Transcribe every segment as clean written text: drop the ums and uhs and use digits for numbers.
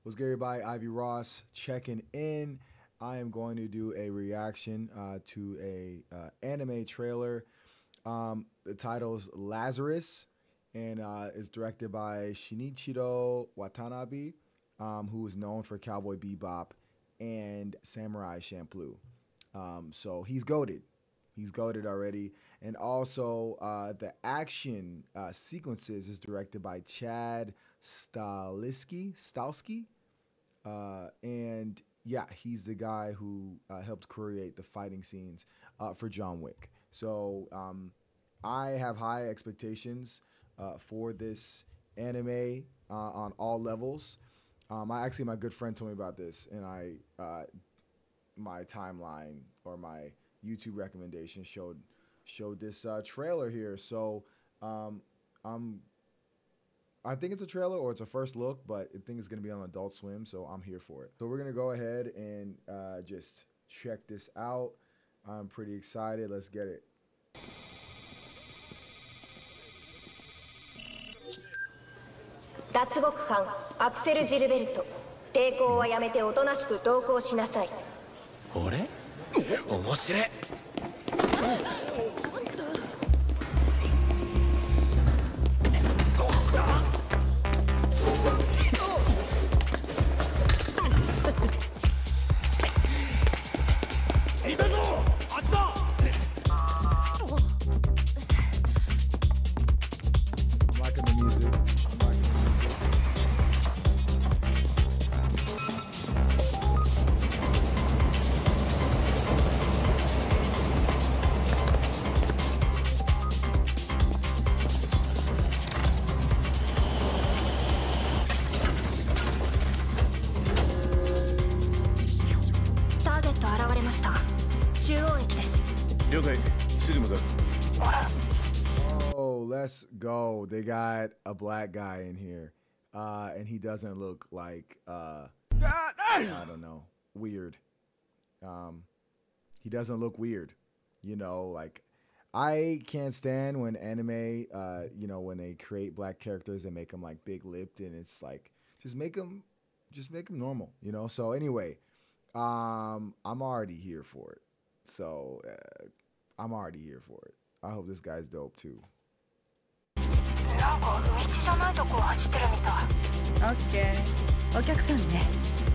What's good, everybody? Ivy Ross checking in. I am going to do a reaction to a anime trailer. The title is Lazarus, and it's directed by Shinichirō Watanabe, who is known for Cowboy Bebop and Samurai Champloo. So he's GOATED. He's GOATED already. And also the action sequences is directed by Chad Stahelski. And yeah, he's the guy who helped create the fighting scenes for John Wick. So I have high expectations for this anime on all levels. My good friend told me about this, and my timeline or my YouTube recommendation showed this trailer here. So I think it's a trailer or it's a first look, but I think it's going to be on Adult Swim, so I'm here for it. So we're going to go ahead and just check this out. I'm pretty excited. Let's get it. 脱獄犯アクセル・ジルベルト、抵抗はやめておとなしく同行しなさい。 俺？面白い。いたぞ！あっちだ！ I'm liking the music. Oh, let's go. They got a black guy in here. And he doesn't look like, I don't know, weird. He doesn't look weird. You know, like, I can't stand when anime, you know, when they create black characters and make them, like, big-lipped. And it's like, just make them normal, you know? So, anyway, I'm already here for it. So, I'm already here for it. I hope this guy's dope too. Okay. お客さんね。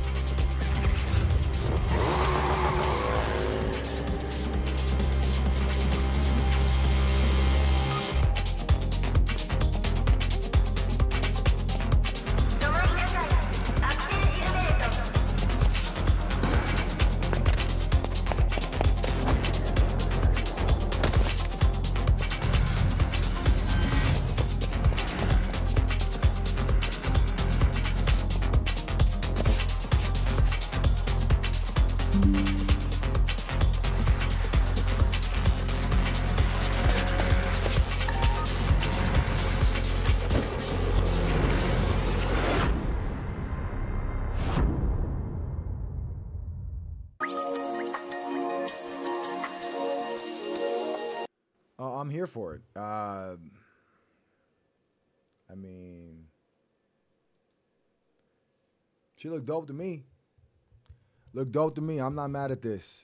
I'm here for it. I mean, she looked dope to me. Looked dope to me. I'm not mad at this.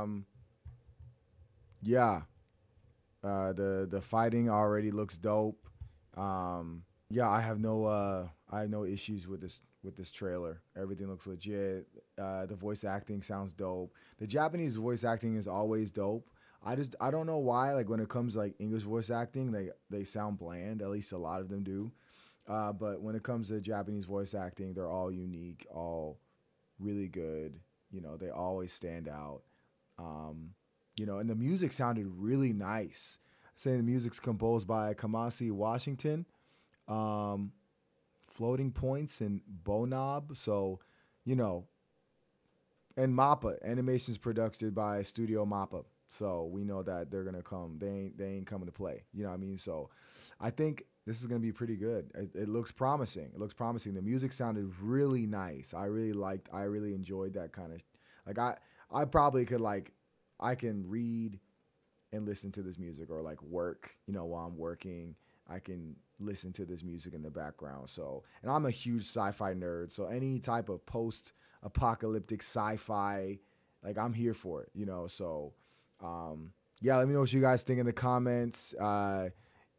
Yeah. The fighting already looks dope. Yeah, I have no issues with this trailer. Everything looks legit. The voice acting sounds dope. The Japanese voice acting is always dope. I don't know why, like, when it comes to, like, English voice acting, they sound bland. At least a lot of them do. But when it comes to Japanese voice acting, they're all unique, all really good. You know, they always stand out. You know, and the music sounded really nice. Saying the music's composed by Kamasi Washington, Floating Points and Bonob. So, you know, and Mappa. Animation's produced by Studio Mappa. So we know that they're gonna come. They ain't coming to play. You know what I mean? So I think this is gonna be pretty good. It looks promising. It looks promising. The music sounded really nice. I really enjoyed that kind of, like, I probably could, like, I can read and listen to this music or, like, work, you know, while I'm working. I can listen to this music in the background. So, and I'm a huge sci-fi nerd. So any type of post-apocalyptic sci-fi, like I'm here for it, you know? So, yeah, let me know what you guys think in the comments. I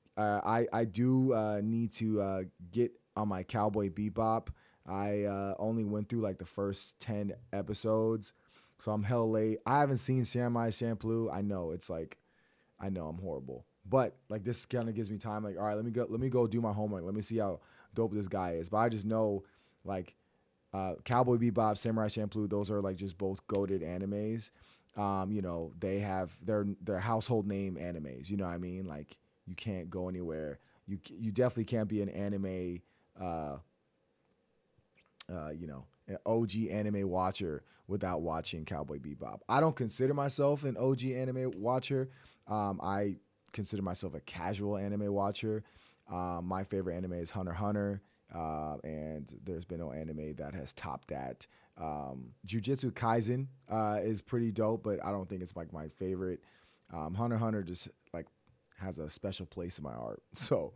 do need to get on my Cowboy Bebop. I only went through like the first 10 episodes, so I'm hella late. I haven't seen Samurai Champloo. I know it's like, I know I'm horrible, but like this kind of gives me time. Like, all right, let me go do my homework. Let me see how dope this guy is. But I just know like Cowboy Bebop, Samurai Champloo, those are like just both goated animes. You know, they have their household name animes. You know what I mean? Like you can't go anywhere. You definitely can't be an anime. You know, an OG anime watcher without watching Cowboy Bebop. I don't consider myself an OG anime watcher. I consider myself a casual anime watcher. My favorite anime is Hunter x Hunter, and there's been no anime that has topped that. Jujutsu Kaisen is pretty dope, but I don't think it's like my favorite. Hunter x Hunter just like has a special place in my heart. So,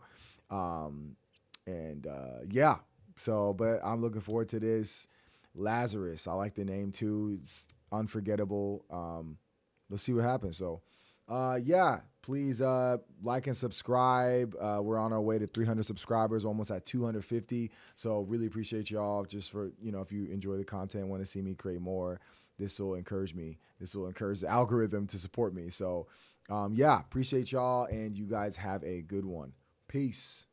yeah. So, but I'm looking forward to this. Lazarus, I like the name too. It's unforgettable. Let's see what happens. So, yeah, please like and subscribe. We're on our way to 300 subscribers, almost at 250. So, really appreciate y'all. Just for, you know, if you enjoy the content, want to see me create more, this will encourage me. This will encourage the algorithm to support me. So, yeah, appreciate y'all, and you guys have a good one. Peace.